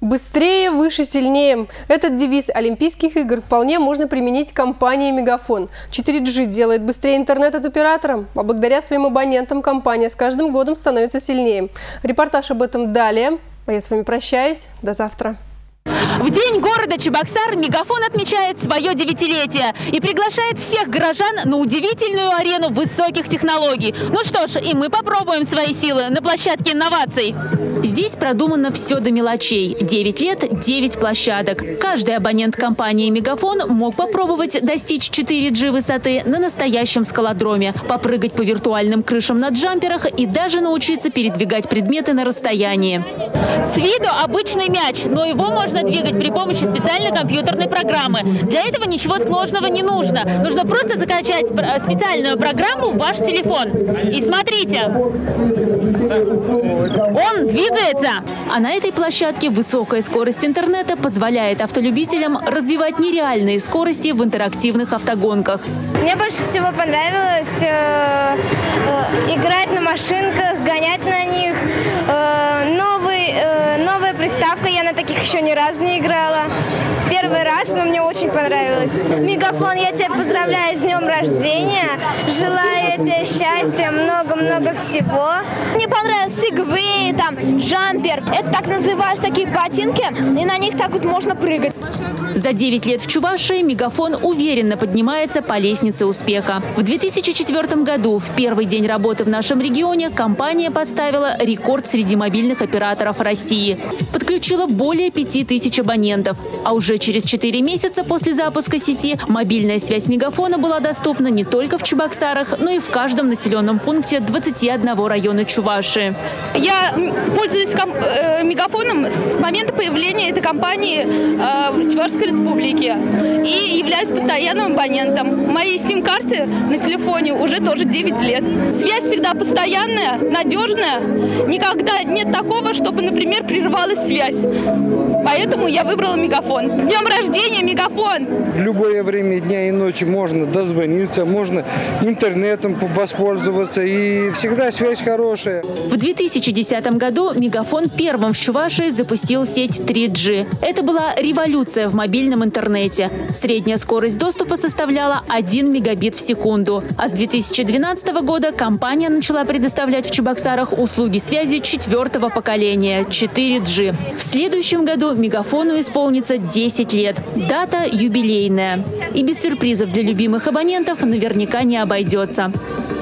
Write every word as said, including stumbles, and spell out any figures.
Быстрее, выше, сильнее. Этот девиз Олимпийских игр вполне можно применить компании «Мегафон». четыре джи делает быстрее интернет от оператора, а благодаря своим абонентам компания с каждым годом становится сильнее. Репортаж об этом далее. А я с вами прощаюсь. До завтра. В день города Чебоксар «Мегафон» отмечает свое девятилетие и приглашает всех горожан на удивительную арену высоких технологий. Ну что ж, и мы попробуем свои силы на площадке инноваций. Здесь продумано все до мелочей. девять лет, девять площадок. Каждый абонент компании «Мегафон» мог попробовать достичь четыре джи высоты на настоящем скалодроме, попрыгать по виртуальным крышам на джамперах и даже научиться передвигать предметы на расстоянии. С виду обычный мяч, но его можно двигать при помощи специальной компьютерной программы. Для этого ничего сложного не нужно. Нужно просто закачать специальную программу в ваш телефон. И смотрите, он двигается. А на этой площадке высокая скорость интернета позволяет автолюбителям развивать нереальные скорости в интерактивных автогонках. Мне больше всего понравилось э, э, играть на машинках, гонять на них. Э, новый, э, новая приставка, я на таких еще ни разу не играла. Первый раз, но мне очень понравилось. «Мегафон», я тебя поздравляю с днем рождения. Желаю тебе счастья, много-много всего. Мне понравился сегвей, там, джампер. Это так называешь такие ботинки, и на них так вот можно прыгать. За девять лет в Чувашии «Мегафон» уверенно поднимается по лестнице успеха. В две тысячи четвёртом году, в первый день работы в нашем регионе, компания поставила рекорд среди мобильных операторов России. Подключила более пяти тысяч абонентов. А уже через четыре месяца после запуска сети мобильная связь «Мегафона» была доступна не только в Чебоксарах, но и в каждом населенном пункте двадцати одного района Чувашии. Я пользуюсь э, «Мегафоном» с момента появления этой компании э, в Чувашской республике и являюсь постоянным абонентом. Моей сим-карте на телефоне уже тоже девять лет. Связь всегда постоянная, надежная. Никогда нет такого, чтобы, например, прерывалась связь. Поэтому я выбрала «Мегафон». С днем рождения, «Мегафон»! В любое время дня и ночи можно дозвониться, можно интернетом воспользоваться, и всегда связь хорошая. В две тысячи десятом году «Мегафон» первым в Чувашии запустил сеть три джи. Это была революция в мобильном интернете. Средняя скорость доступа составляла один мегабит в секунду. А с две тысячи двенадцатого года компания начала предоставлять в Чебоксарах услуги связи четвертого поколения – четыре джи. В следующем году «Мегафону» исполнится десять лет. Дата юбилейная. И без сюрпризов для любимых абонентов наверняка не обойдется.